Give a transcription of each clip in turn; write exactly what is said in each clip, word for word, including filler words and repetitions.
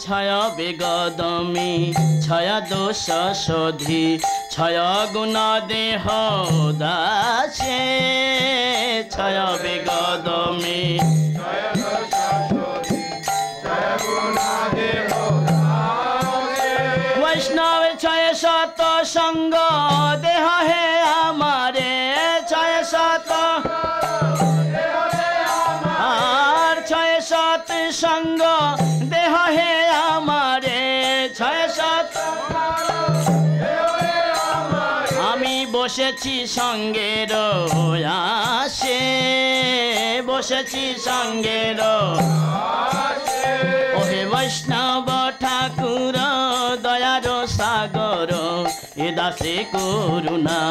क्षय विगदमी क्षय दोष शोधि क्षय गुण देह दासे क्षय विगदमी वैष्णव क्षय सत संग देह है हमारे क्षय सत और क्षय सत संग देह है हमारे क्षय सत आमी बसेছি संगेर आशे बसेছি संगेर ओहे वैष्णव ठाकुर दयार सागर ए दासे करुणा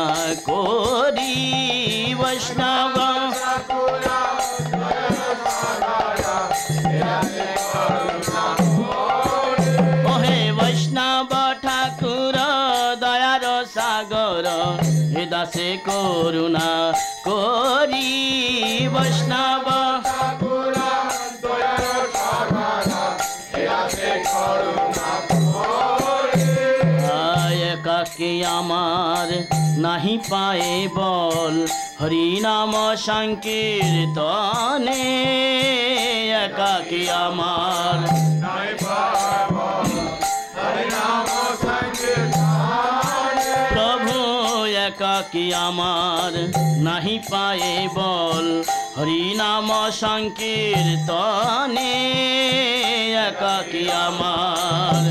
कोरी वैष्णव ओहे वैष्णव ठाकुर दयार सागर ए दासे करुणा कोरी वैष्णव एकाकी आमार नहीं पाए बोल हरि नाम संकीर्तने एकाकी आमार नहीं पाए बोल हरि नाम संकीर्तने प्रभु एकाकी आमार नहीं पाए बोल हरि नाम संकीर्तने एकाकी आमार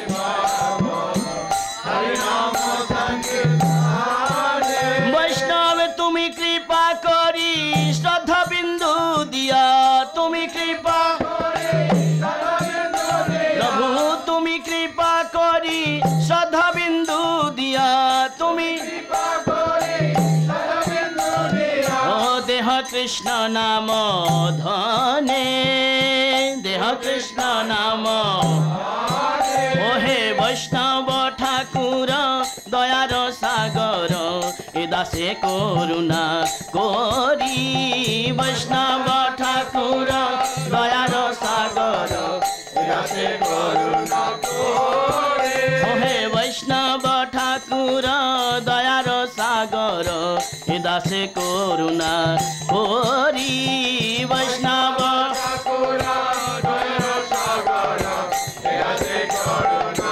वैष्णव तुमी कृपा करी श्रद्धा बिंदु दिया तुमी कृपा प्रभु तुमी कृपा करी श्रद्धा बिंदु दिया तुमी ओ देह कृष्ण नाम धने देह कृष्ण नाम ओहे वैष्णव ठाकुर दयार सागर ए दासे करुणा कोरी वैष्णव ठाकुर दयार सागर ए दासे करुणा कोरी ओहे वैष्णव ठाकुर दयार सागर ए दासे करुणा कोरी वैष्णव ठाकुर दयार सागर ए दासे करुणा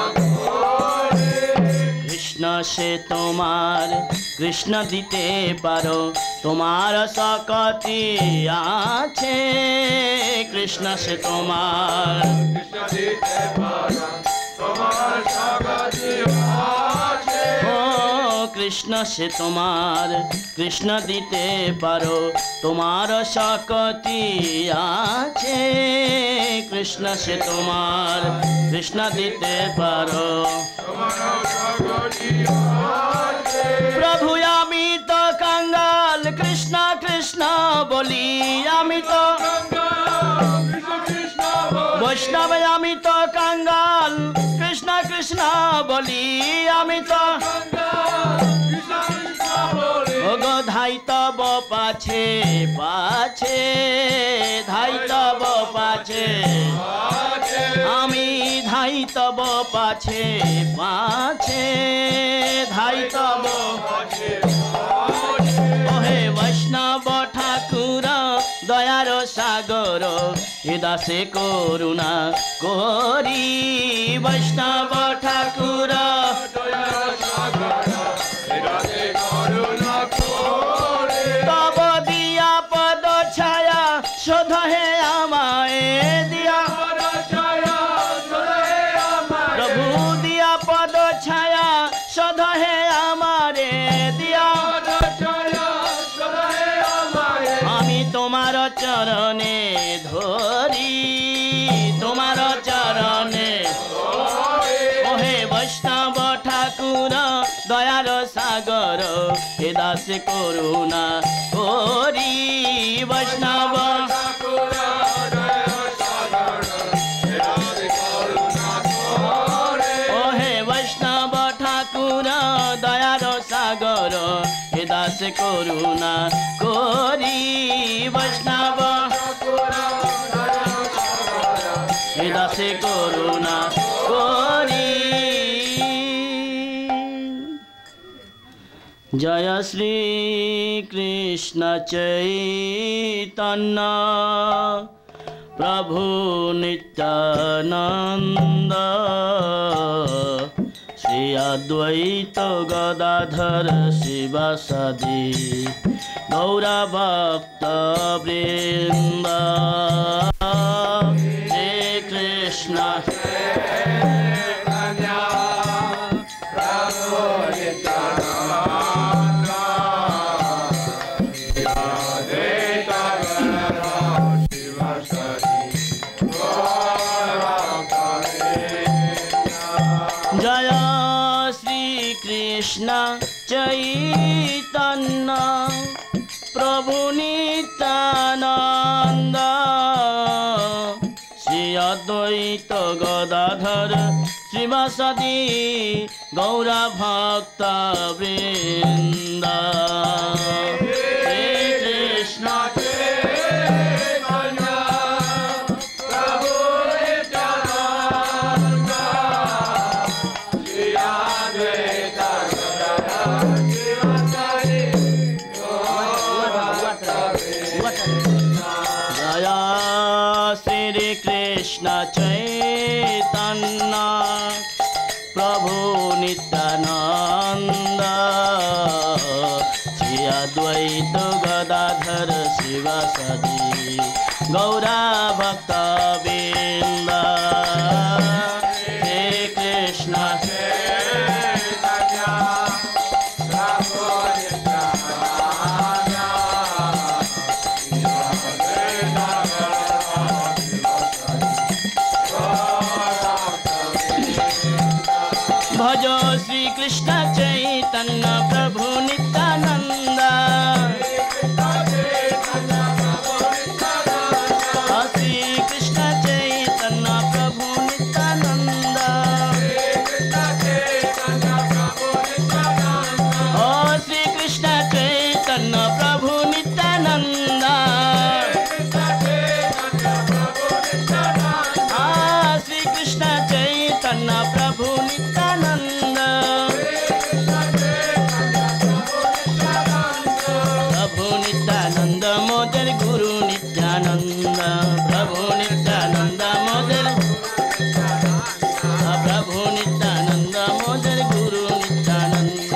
कृष्ण से तुम्हार कृष्ण दीते पारो तुम्हार सकती आछे कृष्ण से तुम्हार कृष्ण दीते पारो तुम्हार सकती आछे ओ कृष्ण से तुम्हार कृष्ण दीते पारो तुम्हार सकती आछे कृष्ण से तुम्हार कृष्ण दीते पारो प्रभु आमी तो कंगाल कृष्ण कृष्ण बोली आमी तो वैष्णव आमी तो कंगाल कृष्ण कृष्ण बोली आमी तो ओगो धाई तब पाछे पाछे धाई तब पाछे आमी धाई तब पाछे पाछे धाई तब ओहे वैष्णव ठाकुर दयार सागर ए दासे करुणा कोरी वैष्णव ठाकुर दयार सागर ए दासे करुणा कोरी तब दिया पद छाया शोध है आमाए दिया प्रभु दिया पद छाया शोध है हमारे दिया आमी तुम्हार चरणे धरी तुम्हार चरणे ओहे वैष्णव ठाकुर दयार सागर ए दासे करुणा कोरी वैष्णव ओहे वैष्णव ठाकुर दयार सागर ए दासे करुणा कोरी वैष्णव হে দাসে করুণা করি। জয় শ্রী কৃষ্ণ চৈতন্য প্রভু নিত্যানন্দ শ্রী অদ্বৈত গদাধর শিবাসাদি গৌরা ভক্ত বৃন্দ। শ্রী কৃষ্ণ কৃষ্ণ চৈতন্য প্রভু নিত্যানন্দ শ্রী অদ্বৈত গদাধর শিবাসাদি গৌরা ভক্ত বৃন্দ। শ্রী কৃষ্ণ কৃষ্ণ চৈতন্য প্রভু নিত্যানন্দ শ্রী অদ্বৈত গদাধর শিবাসাদি গৌরা ভক্ত বৃন্দ। শ্রী কৃষ্ণ भज श्री कृष्ण चैतन्य प्रभु नित्यानंद श्री कृष्ण चैतन्य प्रभु नित्यानंद ओ श्री कृष्ण चैतन्य प्रभु नित्यानंद श्री कृष्ण चैतन्य प्रभु नित्यानंद प्रभु नित्यानंद मोदर गुरु नित्यानंद प्रभु नित्यानंद मोदर प्रभु नित्यानंद मोदर गुरु नित्यानंद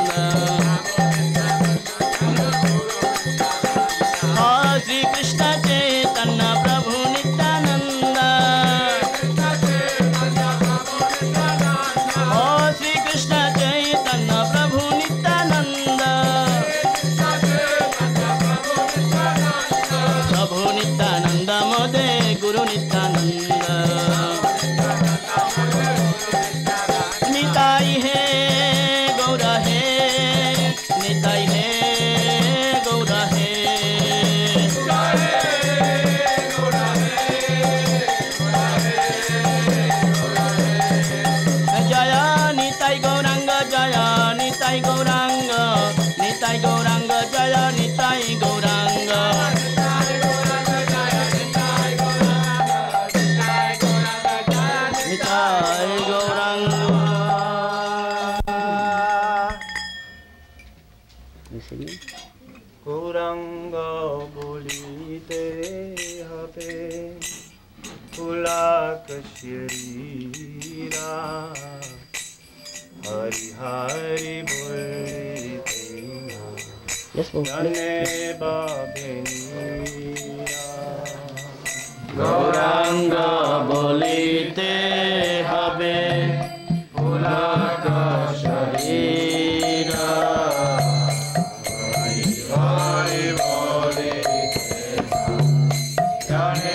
श्री कृष्ण चैतन्य प्रभु नित्यानंद श्री कृष्ण चैतन्य प्रभु नित्यानंद प्रभु नित्यानंद मोदे गुरु नित्यानंद निताई है गौरा है निताई है गौरा है जया निताई गौरांग जया निताई गौरांग निताई गौरांग जया निताई गौरांग निताई गौरांग गौरांग बोलिते हबे पुलाक शरीरा हरि हरि बोलिते जाने बाबेनिया गौरांग बोलिते हबे पुलाक शरीरा हरि हरि बोलिते जाने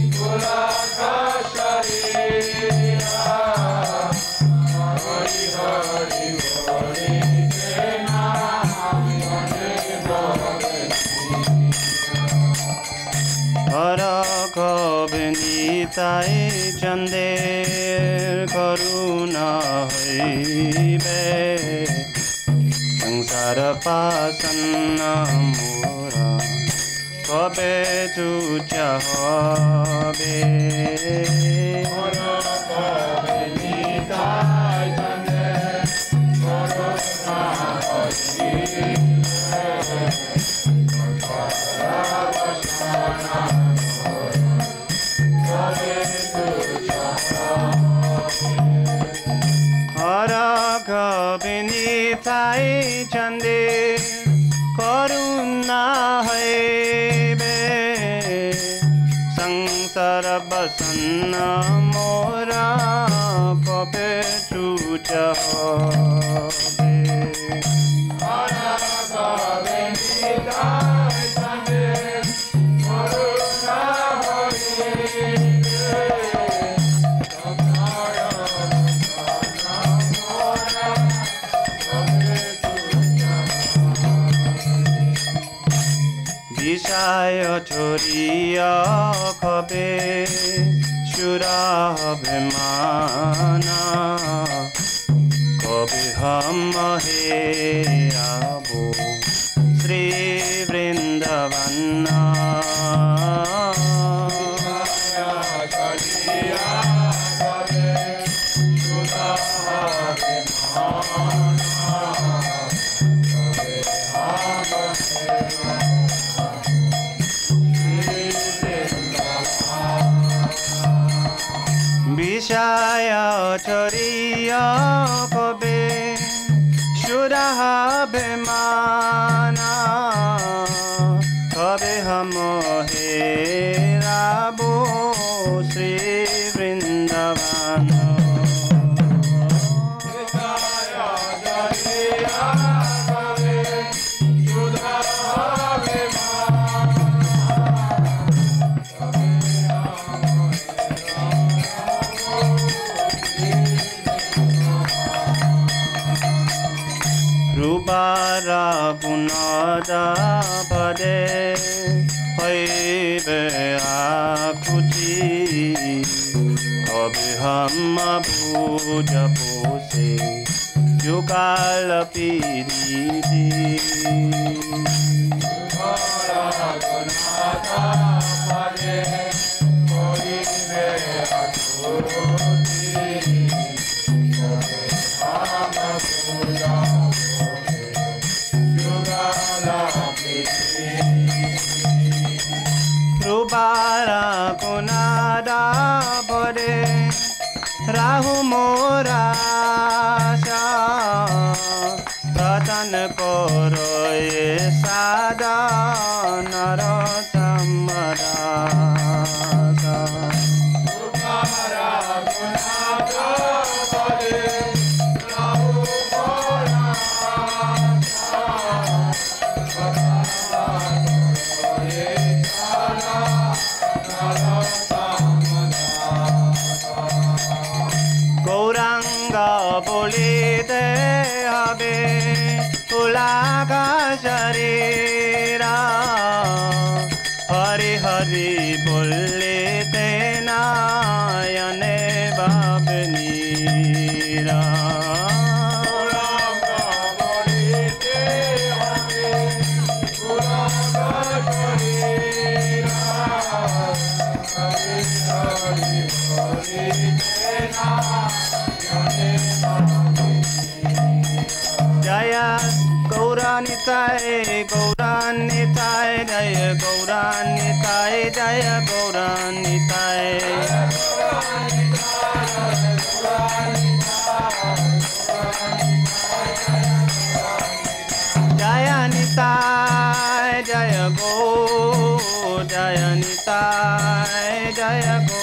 Hare নিতাই চন্দের করুণা হইবে সংসার পাসন্ন মোরা কবে চুচা হবে বিনিতাই চন্দে করুণা হইবে সংসার বসন্ন মোরা কবে চুচ হবে বিষয় ছড়িয়া কবে সুরাভিমানা কবে হম হেরাবো শ্রী বৃন্দাবন বিষয় চরিয়া কবে সুরাভিমানা কবে হম হেরাবো শ্রী বৃন্দাবন রূপারা গুণদা পদে হইবে আকুতি কবে হম ভুজ পোষে যুগাল পিরিতি রুবারা কোনাদা পরে রাহু মোরা রতন করয়ে সাদা নরতম দাসা গৌরাঙ্গ বলিতে হবে উলাগা শরীরা হরি হরি বলিতে নায়নে বাবনীরা जय गौरानिताय गौरानिताय जय गौरानिताय जय गौरानिताय जय निताय जय गो जय निताय जय गो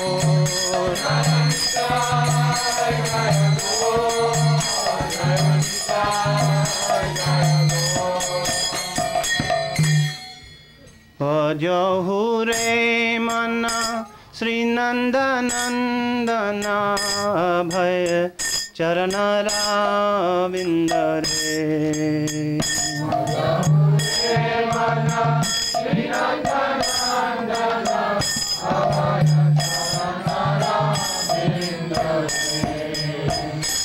भजहु रे मना श्री नंदनंदन भय चरण राविंद रे भजहु रे मना श्री नंदनंदन भय चरण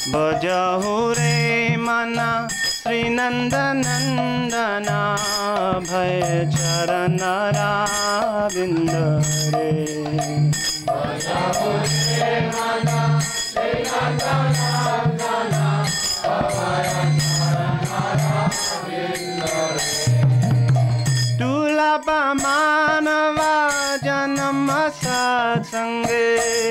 बजहु रे मना श्री नंद नंदना भय चरण राविंद रे बजहु रे मना श्री नंद नंदना भय चरण राविंद रे दुर्लभ मानवा जन्म सत्संगे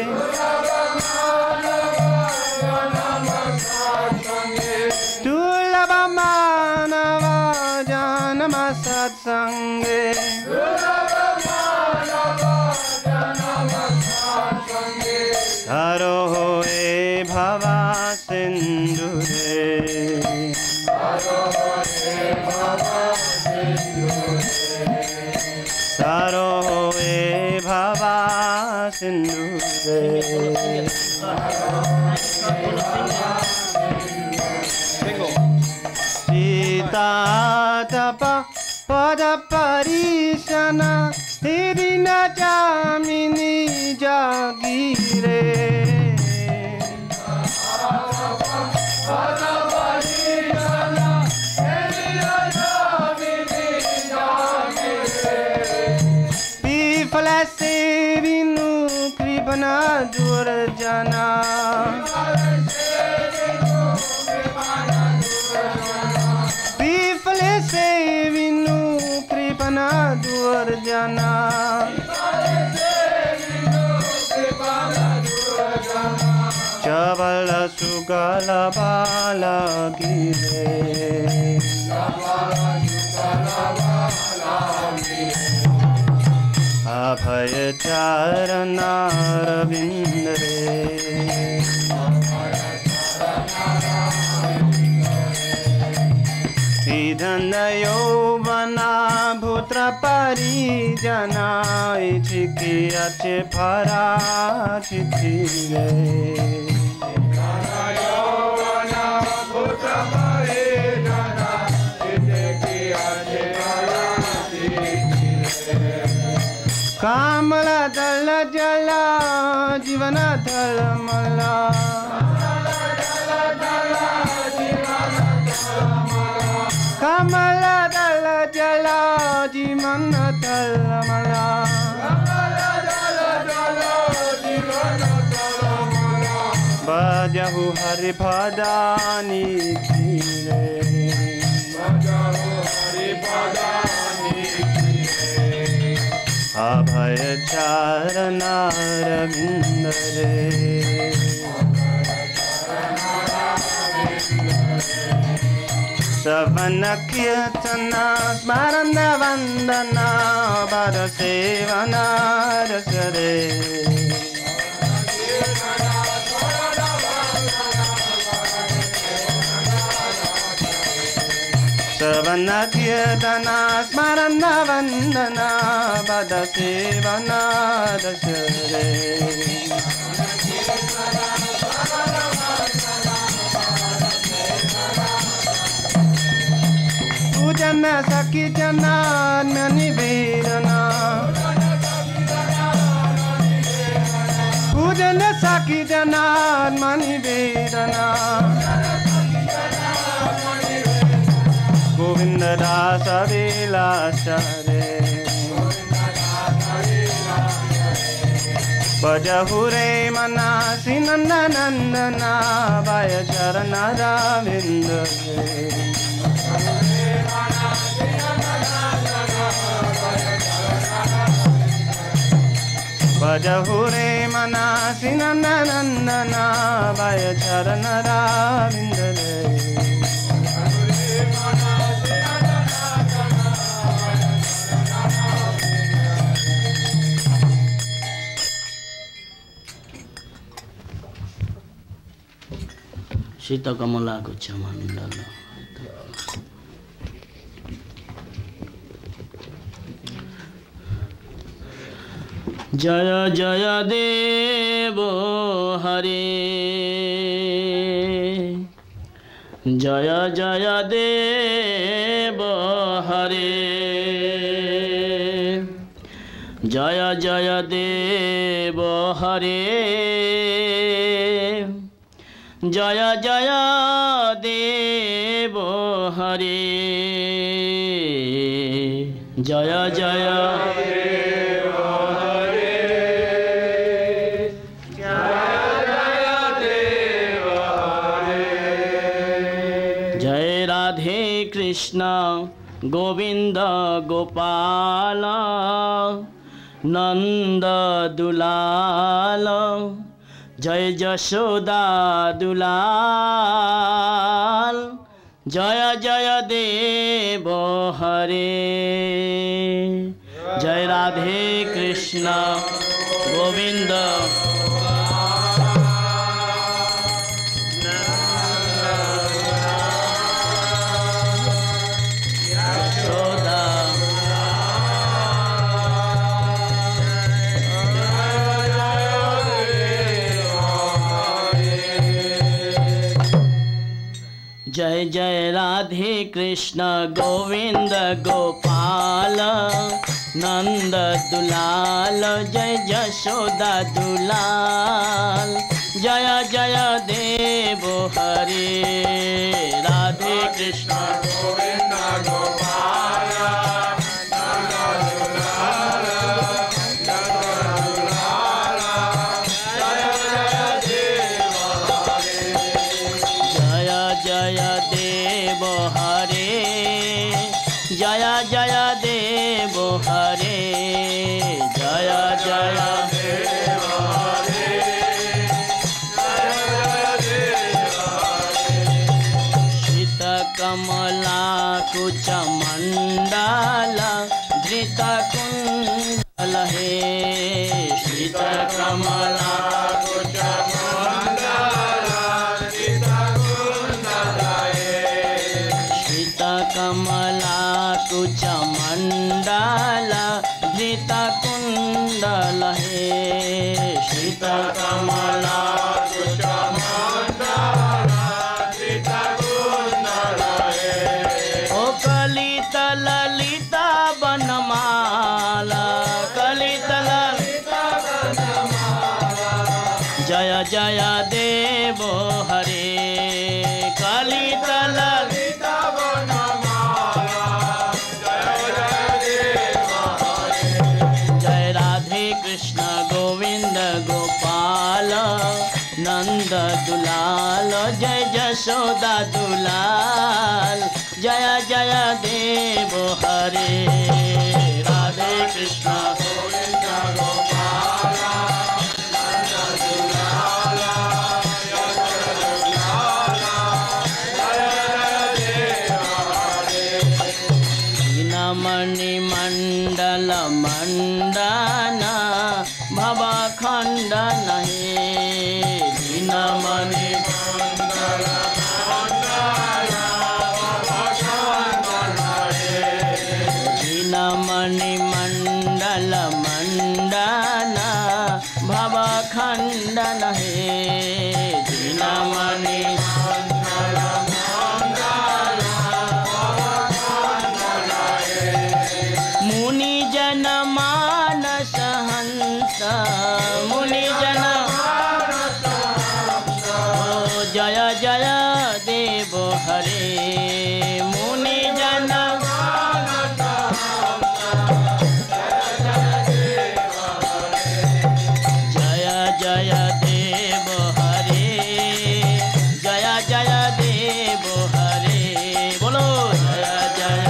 दुर्लभ मानव जन्म सत्संगे हरो होए भवा सिंधु रे हरो होए भवा सिंधु रे सीता तप पद परिशन हिरि न जामिनी जागीरे विफल से विनु कृपना दुर्जना विफल से विनु कृपना दुर्जना चबल सुगल बाल गिरे अभय चरण अरविंद रे धन यौवना भूत्र परिजना छिकी अच्छे फरा चिठी रे कामला दल जला जीवन धर्मला कमल दल जला जीवन धर्मला बजहु हरि भदानी खीरे अभय चरण अरविंद रे सवन कीर्तन स्मरण वंदना वर सेवन रस रे सवन कीर्तन स्मरण वंदना वर सेवन रस रे पूजन सखी जनान निवेदना पूजन सखी जनान निवेदना गोविंद दास विलास रे बजहु रे मना श्री नंद नंदना भय चरण राविंद रे बजहु रे मना श्री नंद नंदना भय चरण राविंद रे सीता कमला गुच्छ मंडल जय जय देव हरे जय जय देव हरे जय जय देव हरे जय जय देव हरे जय जय देव हरे जय जय देव हरे। जय राधे कृष्ण गोविंद गोपाल नंद दुलाल जय जशोदा दुलाल जय जय देव हरे जय राधे कृष्ण गोविंद जय जय राधे कृष्ण गोविंद गोपाल नंद दुलाल जय जशोदा दुलाल जय जय देव हरे राधे कृष्ण गोविंद गोपाल नंद दुलाल जय देव हरे जय जय देव हरे जय जय देव हरे श्रित कमला कुच मंडल धृत कुंडल हे श्रित कमला कुच कमला कुच मंडल धृत कुंडल हे श्रित कमला कुच मंडल धृत कुंडल हे ओ कलित ललित बनमाला कलित ललित बनमाला जय जय देव हरे कलित ललित कृष्ण गोविंद गोपाल नंद दुलाल जय जशोदा दुलाल जय जय देव हरे राधे कृष्ण गोविंद गोपाल नंद दुलाल मणि मंडल मंडन भव खंडन हे दीन मणि मंडल मंडन भव खंडन हे दीन मणि मंडल मंडन भव खंडन हे दीन मणि मुनि जन मानस हंस मुनि जन जय जय देव हरे मुनि जन जय जय देव हरे जय जय देव हरे बोलो जय जय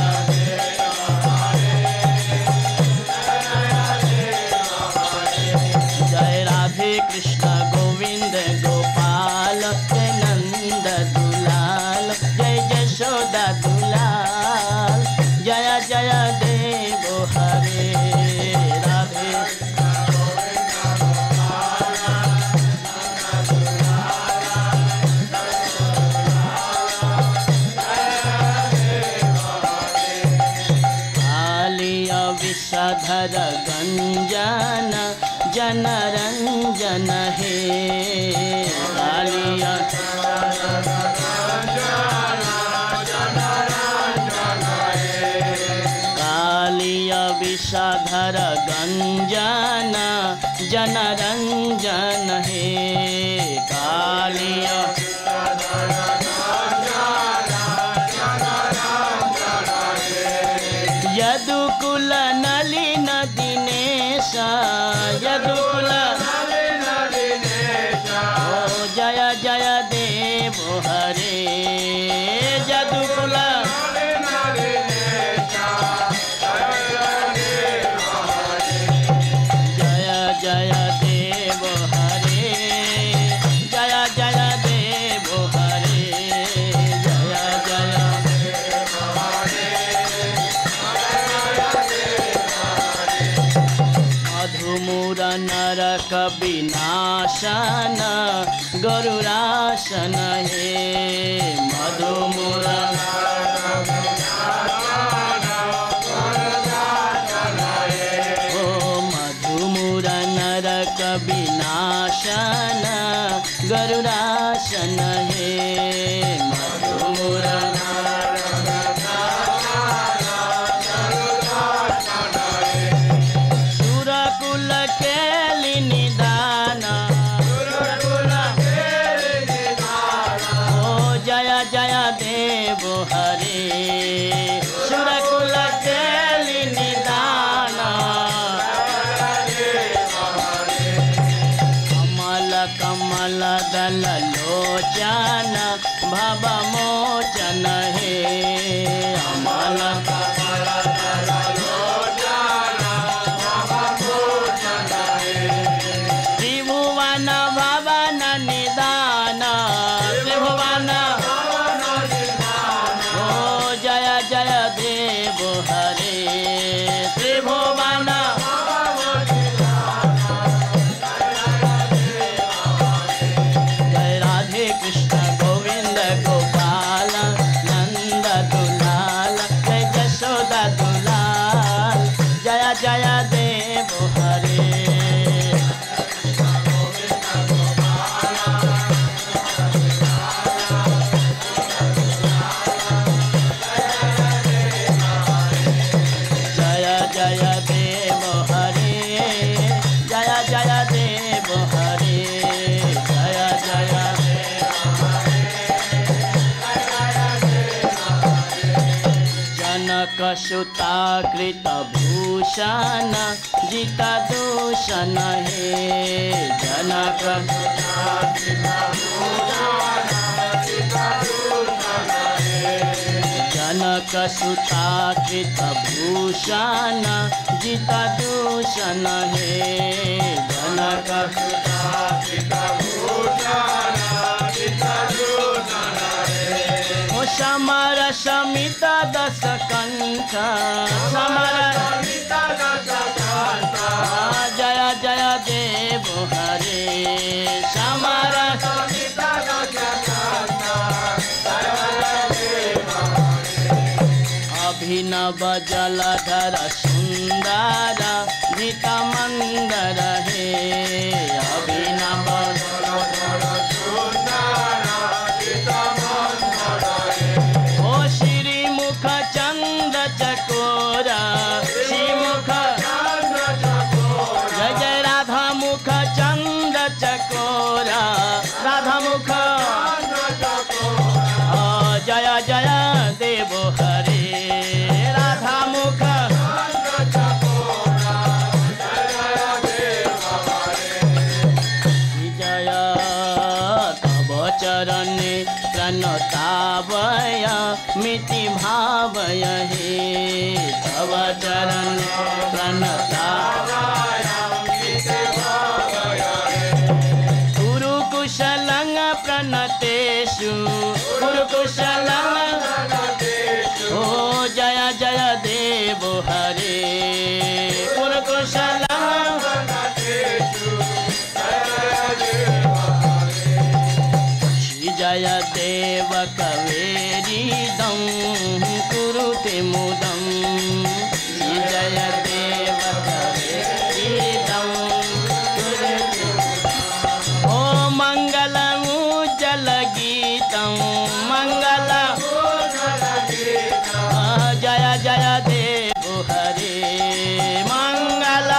कृष्ण गोविंद गोपाल जय नंद दुलाल जय जशोदा दुलाल जय जय देव हरे राधे कालिया विषधर गंजन जनरंजन हे कालिया कालिया विषधर गंजन जनरंजन हे कालिया नरक विनाशन गरुरासन हे मधुमुर नरक विनाशन गरुरासन हे मधुमुर सुरकुल केलि निदान ओ जय जय देव हरे सुरकुल केलि निदान कमल दल लोचन भव मोचन हे अमल त्रिभुवन भवन निदान त्रिभुवन ओ जय जय देव हरे त्रिभुवन कृष्ण गोविंद गोपाल नंद दुलाल जय जशोदा दुलाल जय जय देव हरे जय जय देव हरे जय जय देव हरे जय जय जनक सुता कृत भूषण जित दूषण हे जनक जनक सुता कृत भूषण जित दूषण हे जनक सुता कृत भूषण जित दूषण ओ समर समित दस कंठ समर समित दस कंठ जय जय देव हरे समर समित दस कंठ जय देव अभिनव जलधर सुंदर नित मंदर हे अभिनव जलधर सुंदर नित मंदर ओ श्री मुख चंद चकोरा श्री मुख जय जय राधा मुख चंद चकोरा राधा मुख जय जय देव हरे राधा मुख जय तब चरणे प्रणतावय मिति भावय हे तव चरण प्रणतावय मिति भावय गुरु कुशलं प्रणतेषु गुरु कुशलं ओ जय जय देव हरे गुरु कुशलं जय देव कवेरीदं कुरुते मुदं जय देव कवेरीदं कुरुते ओ मंगलं जल गीतं मंगल जय जय देव हरे मंगल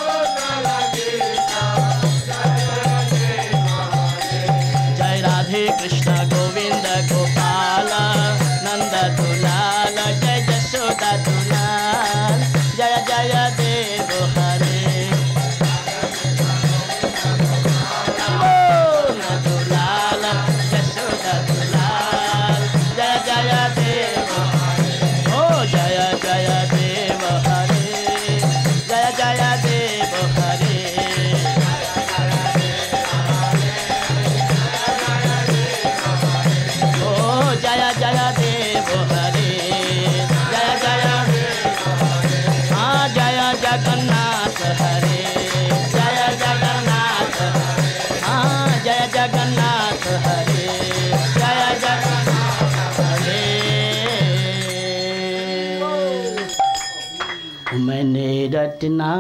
कृष्ण गोविंद गोपाल नंद दुलाल जय जशोदा दुलाल रटना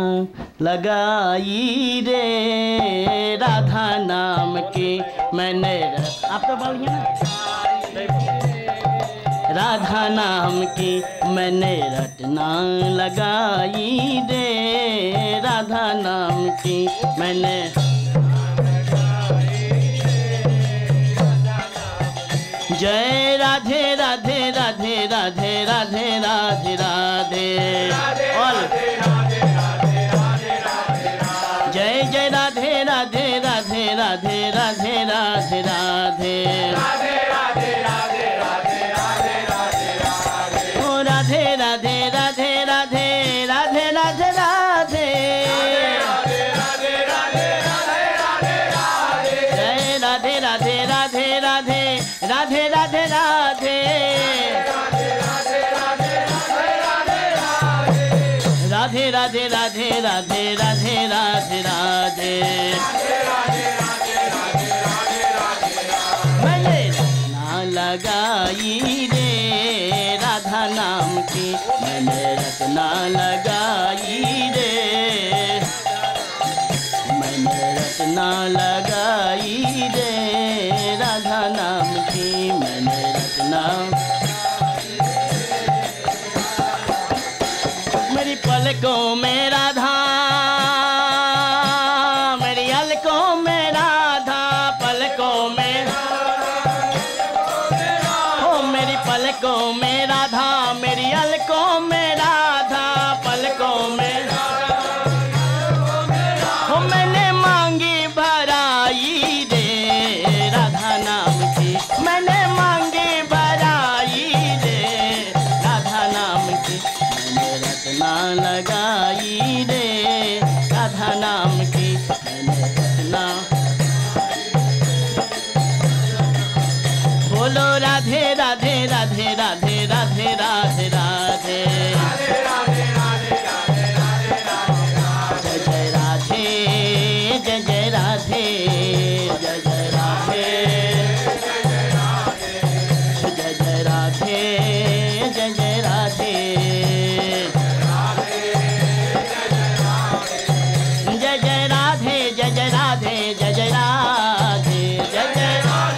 लगाई रे, राधा नाम की मैंने रट... आप तो बोलिए ना, राधा नाम की मैंने रटना लगाई रे, राधा नाम की मैंने जय राधे राधे राधे राधे राधे राधे राधे और जय जय राधे राधे राधे राधे राधे राधे राधे ओ राधे राधे राधे राधे राधे राधे राधे जय राधे राधे राधे राधे राधे राधे राधे राधे राधे राधे राधे राधे राधे राधे मैंने रटना लगाई रे, राधा नाम की मैंने रटना लगाई रे, मैंने रटना लगाई रे, राधा नाम की मैंने रटना। मेरी पलकों में राधा, मेरी अलकों में राधा, पलकों में ओ मेरी पलकों में राधा, मेरी अलकों में राधा, पलकों में ओ मैंने मांगी भराई रे, राधा नाम की मैंने मांगी भराई रे, राधा नाम की मैंने रटना लगाई रे, राधा नाम की मैंने रटना। बोलो राधे राधे राधे राधे राधे राधे राधे जय जय राधे जय जय राधे जय जय राधे जय जय राधे जय जय राधे जय जय राधे जय जय राधे जय जय राधे जय जय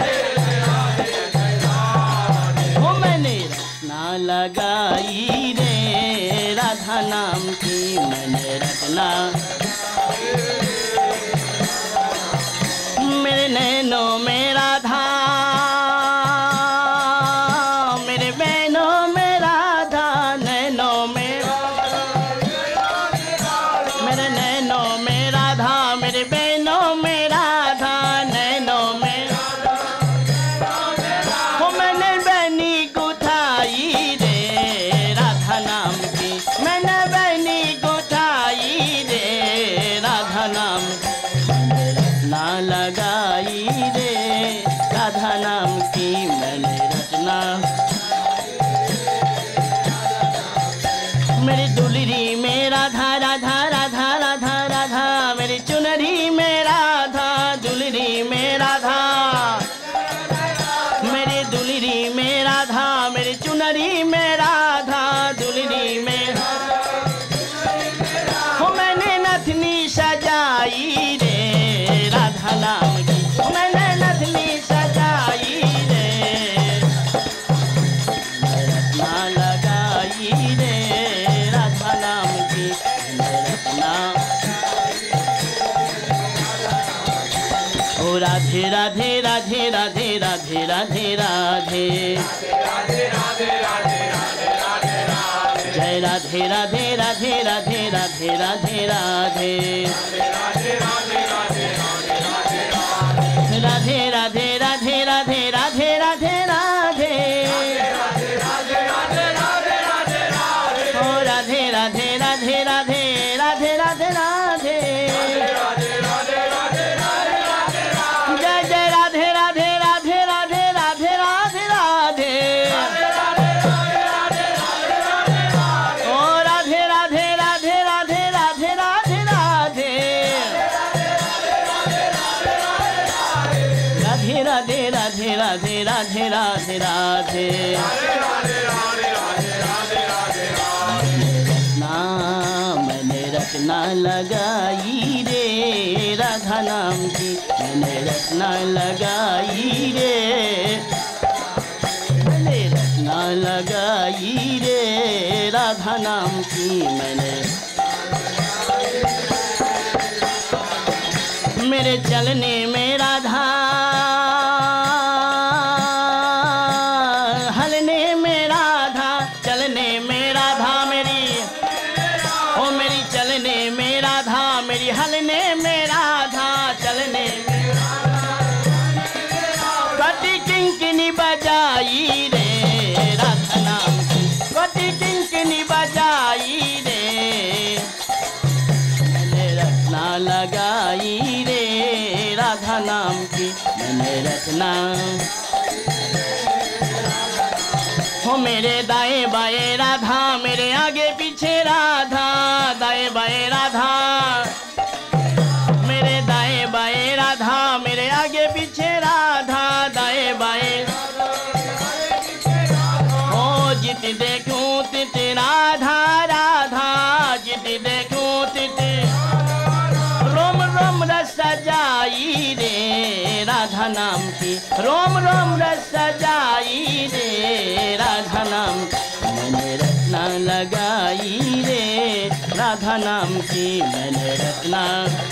ओ मैंने रटना लगाई रे, राधा नाम की मैंने रटना। मेरे नैनों में राधा, मेरे बैनों में राधा, नैनों में मेरे नैनों में राधा, मेरे बैनों में राधा, नैनों में वो मैंने बैनी गुथाई रे, राधा नाम की मैंने बैनी गुथाई रे, राधा नाम मैंने रटना लगाई रे, राधा नाम की मैंने रचना। मेरी दुलरी में राधा राधा राधा राधा राधा, मेरी चुनरी में राधा, दुलरी में राधा, मेरी दुलरी में राधा, मेरी चुनरी में राधा, दुलरी में वो मैंने नथनी सजाई रे, राधा नाम की मैंने नथनी सजाई रे, रटना लगाई रे, राधा नाम की रटना। ओ राधे राधे राधे राधे राधे राधे राधे जय राधे राधे राधे राधे राधे राधे राधे राधे राधे राधे राधे राधे राधे राधे ओ राधे राधे राधे राधे राधे राधे राधे जय जय राधे राधे राधे राधे राधे राधे राधे ओ राधे राधे राधे राधे राधे राधे राधे राधे राधे राधे राधे राधे राधे रटना मैंने रचना लगाई रे राधा नाम की, मैंने रचना लगाई रे, मैंने रचना लगाई रे राधा नाम की, मैंने मेरे चलने में राधा, हलने में राधा, चलने में राधा मेरी, ओ मेरी चलने में राधा, मेरी हलने में राधा, चलने में कटी किंकिनी बजाई रे राधा नाम की, कटी किंकिनी बजाई रे, मैंने रचना लगाई रे राधा नाम की, मैंने रचना। हो मेरे दाएं बाएं राधा, मेरे आगे पीछे राधा, दाएं बाएं राधा, मेरे दाएं बाएं राधा, मेरे आगे पीछे राधा, दाएं बाएं, ओ जित देखूं तित राधा राधा, जित देखूं तित रोम रोम रस सजाई रे राधा नाम की, रोम रोम रस सजाई रे राधा नाम, मैंने रचना लगाई रे राधा नाम की, मैंने रचना।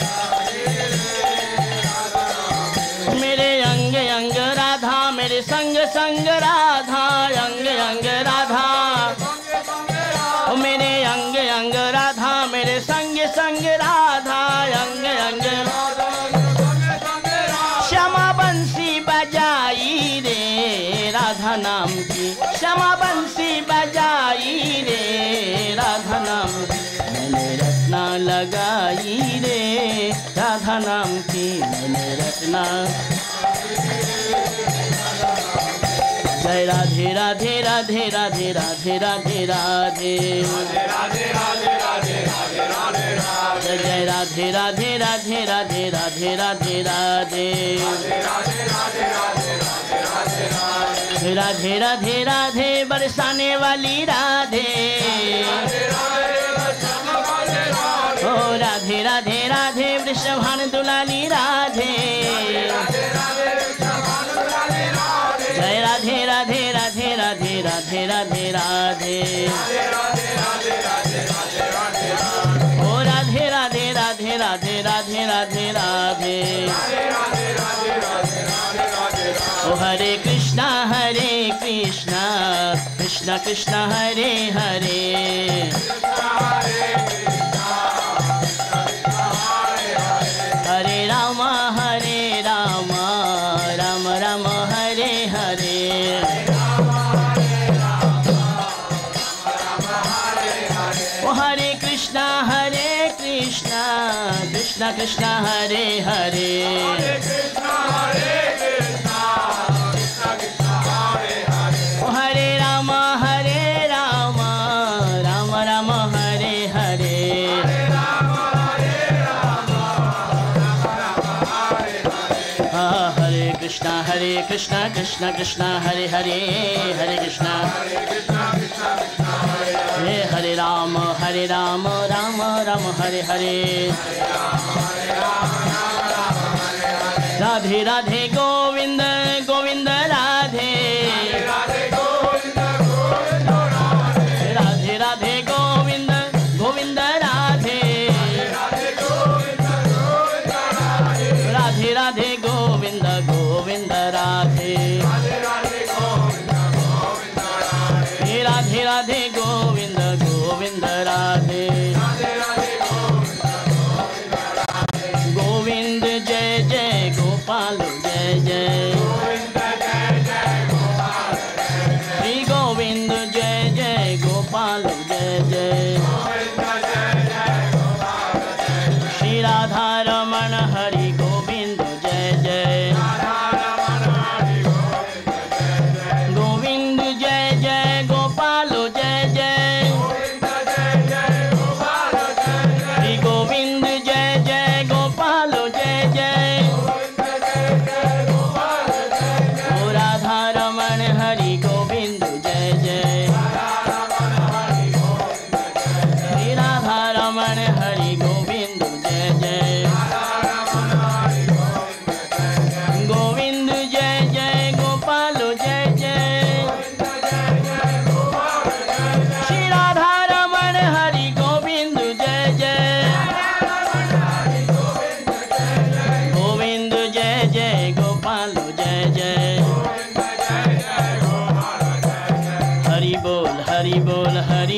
मेरे अंग अंग राधा, मेरे संग संग राधा, अंग अंग राधा, ओ मेरे अंग अंग राधा, मेरे संग संग राधा, अंग अंग श्यामा बंसी बजाई रे राधा नाम की, श्यामा बंसी बजाई रे राधा नाम की, मैंने रचना लगाई रे राधा नाम की, मैंने रचना। जय राधे राधे राधे राधे राधे राधे राधे, जय जय राधे राधे राधे राधे राधे राधे राधे, राधे राधे राधे बरसाने वाली राधे, ओ राधे राधे राधे वृषभान दुलाली राधे, जय राधे राधे राधे राधे राधे राधे राधे, ओ राधे राधे राधे राधे राधे राधे राधे, ओ हरे कृष्णा हरे कृष्णा कृष्णा कृष्णा हरे हरे, हरे राम हरे राम राम राम हरे हरे, ओ हरे कृष्णा हरे कृष्णा कृष्णा कृष्णा हरे हरे, ओ हरे राम हरे राम राम राम हरे हरे, हरे कृष्णा हरे कृष्णा कृष्णा कृष्णा हरे हरे, हरे कृष्णा हे हरे राम हरे राम राम राम हरे हरे, राधे राधे गोविंद गोविंद राधे, राधे राधे गोविंद गोविंद राधे, राधे राधे गोविंद गोविंद राधे, राधे राधे गोविंद गोविंद राधे, गोविंद जय जय गोपाल जय जय, श्री गोविंद जय जय गोपाल जय जय, श्री राधा रमण हरि गोविंद जय जय, गोविंद जय जय गोपाल जय जय,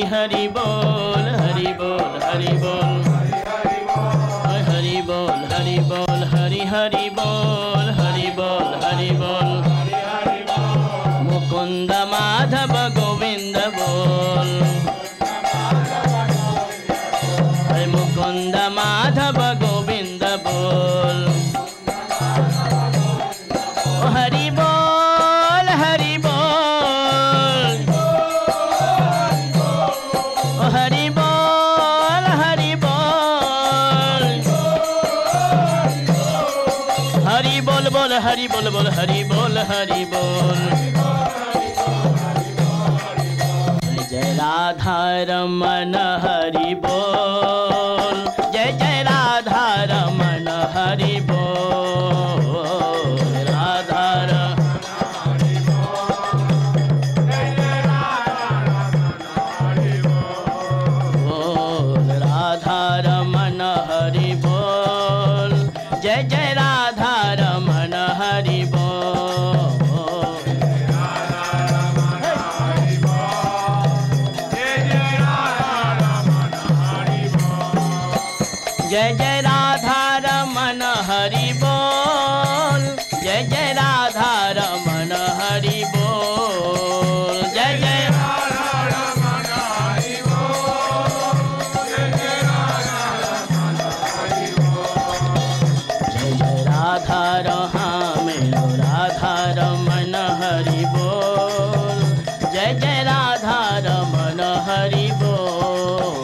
हरि बोल हरि बोल हरि बोल हरि बोल हरि बोल हरि हरि बोल हरि बोल हरि बोल मुकुंद माधव गोविंद बोल मुकुंद माधव गोविंद बोल हरि बोल हरि बोल हरि बोल हरि बोल हरि बोल बोल हरि बोल बोल हरि बोल हरि बोल जय राधा रमन हरि बोल जय जय राधा रमन हरि बोल राधा बोल राधा रमन हरि बोल जय जय राधा रमन हरि बोल जय जय राधा रमन हरि बोल जय जय राधा रमन हरि बोल जय जय राधा रमन हरि बोल जय जय राधा रमन हरि बोल जय जय राधा रहा मेरो राधा रमन हरि बोल जय जय राधा रमन हरि बोल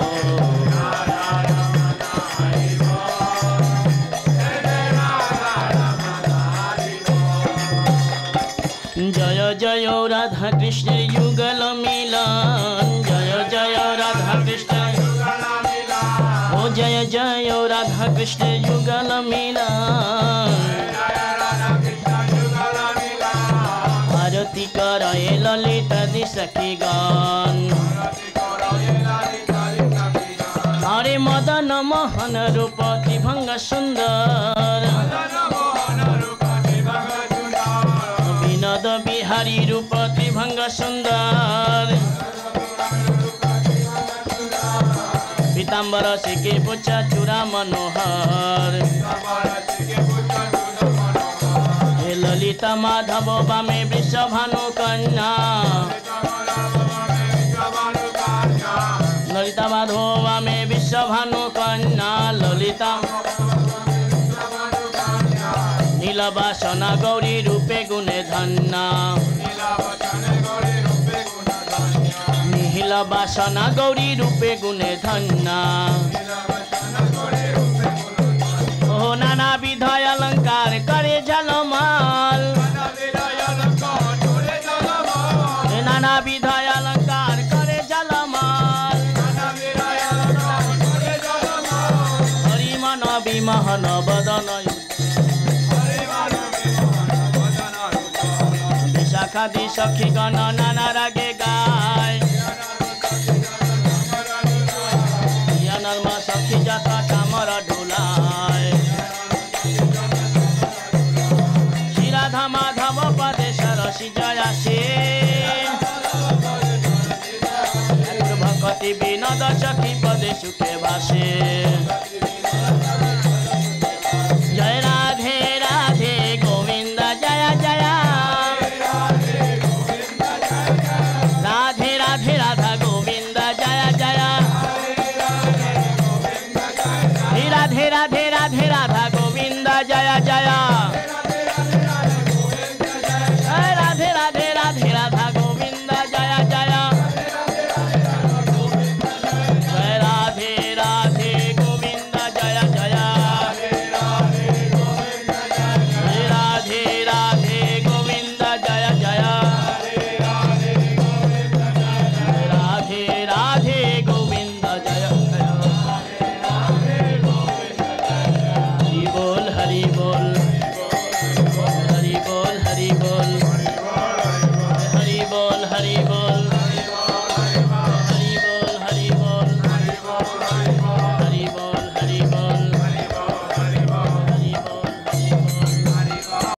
जय जय राधा कृष्ण युगल मिलन जय जय राधा कृष्ण ओ जय जय राधा कृष्ण युगल मिलन आरती कराए ललित दिशकी गान हरे मदन मोहन रूप भंग सुंदर विनोद बिहारी रूप त्रिभंग सुंदर पीताम्बर सिके पुच्छ चूड़ा मनोहर हे ललिता माधव बामे वृषभानु कन्या ललिता माधव बामे वृषभानु कन्या ललिता नीलवासना गौरी रूपे गुणे धन्ना नीलवासना गौरी रूपे गुणे धन्ना ओ नाना विधय अलंकार करे झलमाल नाना विधय अलंकार करे झलमाल हरि मन विमहन बदन विशाखादि सखी गण नाना रागे गाय नरमा सखी जाता कामर ढोलाय श्री राधा माधव पदे सरसी जया से भक्ति विनोद सखी पदे सुखे भाषे।